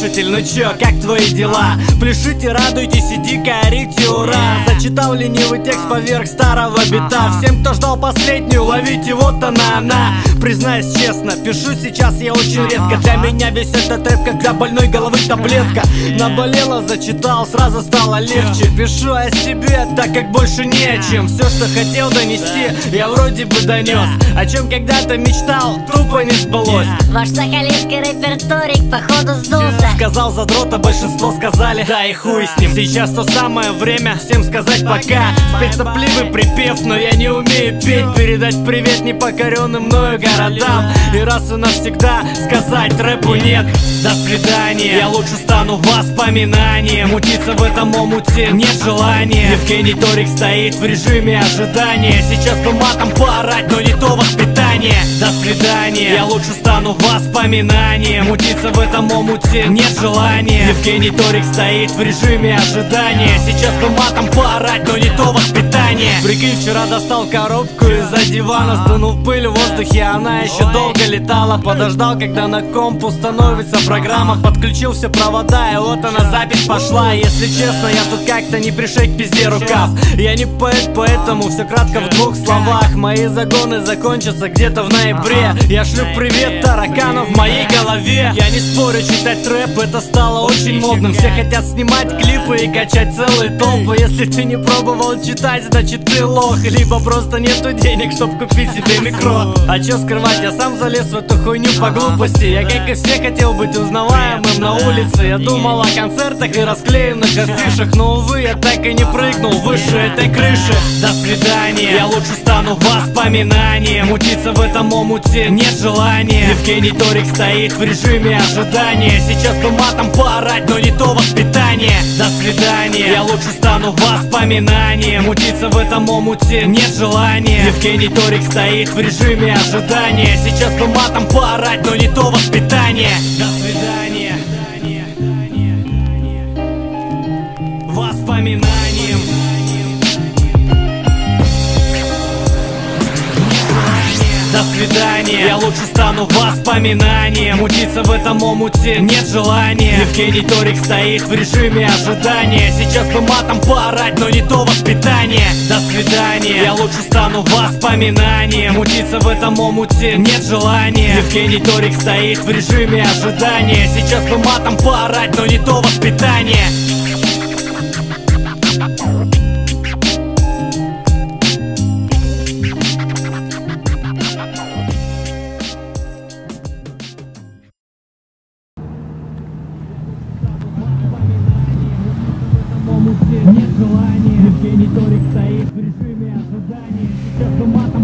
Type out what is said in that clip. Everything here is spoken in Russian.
слушатель, ну чё, как твои дела? Пляшите, радуйтесь, иди-ка орите, ура! Зачитал ленивый текст поверх старого бита. Всем, кто ждал последнюю, ловите, вот она. Признаюсь честно, пишу сейчас я очень редко. Для меня весь этот рэп, как для больной головы таблетка. Наболело, зачитал, сразу стало легче. Пишу о себе, так как больше не о чем. Все, что хотел донести, я вроде бы донес. О чем когда-то мечтал, тупо не сбылось. Ваш сахалинский репертуарик походу сдулся. Сказал задрот, большинство сказали, да и хуй с ним. Сейчас то самое время всем сказать пока. Спеть сопливый припев, но я не умею петь. Передать привет непокоренным мною городам. И раз и навсегда сказать рэпу нет. До свидания, я лучше стану воспоминанием. Мутиться в этом омуте нет желания. Евгений Торик стоит в режиме ожидания. Сейчас бы матом поорать, но не то воспитание. До свидания, я лучше стану воспоминанием. Мутиться в этом омуте нет желания. Евгений Торик стоит в режиме ожидания. Сейчас бы матом поорать, но не то воспитание. Прикинь, вчера достал коробку из-за дивана. Сдунув пыль в воздухе, она еще долго летала. Подождал, когда на комп установится программа. Подключил все провода, и вот она, запись пошла. Если честно, я тут как-то не пришей к пизде рукав. Я не поэт, поэтому все кратко в двух словах. Мои загоны закончатся где-то в ноябре. Я шлю привет таракану в моей голове. Я не спорю, читать рэп это стало очень модным. Все хотят снимать клипы и качать целые толпы. Если ты не пробовал читать, значит ты лох. Либо просто нету денег, чтоб купить себе микро. А чё скрывать, я сам залез в эту хуйню по глупости. Я, как и все, хотел быть узнаваемым на улице. Я думал о концертах и расклеенных афишах, но, увы, я так и не прыгнул выше этой крыши. До свидания, я лучше стану воспоминанием. Мутиться в этом омуте нет желания. Евгений Торик стоит в режиме ожидания. Сейчас бы матом поорать, но не то воспитание. До свидания, я лучше стану воспоминанием. Мутиться в этом омуте нет желания. Евгений Торик стоит в режиме ожидания. Сейчас бы матом поорать, но не то воспитание. До свидания. Воспоминанием. До свидания, я лучше стану воспоминанием. Мутиться в этом омуте нет желания. Евгений Торик стоит в режиме ожидания. Сейчас бы матом поорать, но не то воспитание. До свидания, я лучше стану воспоминанием. Мутиться в этом омуте нет желания. Евгений Торик стоит в режиме ожидания. Сейчас бы матом поорать, но не то воспитание. Нет желания, Евгений Торик стоит в режиме ожидания. Сейчас бы матом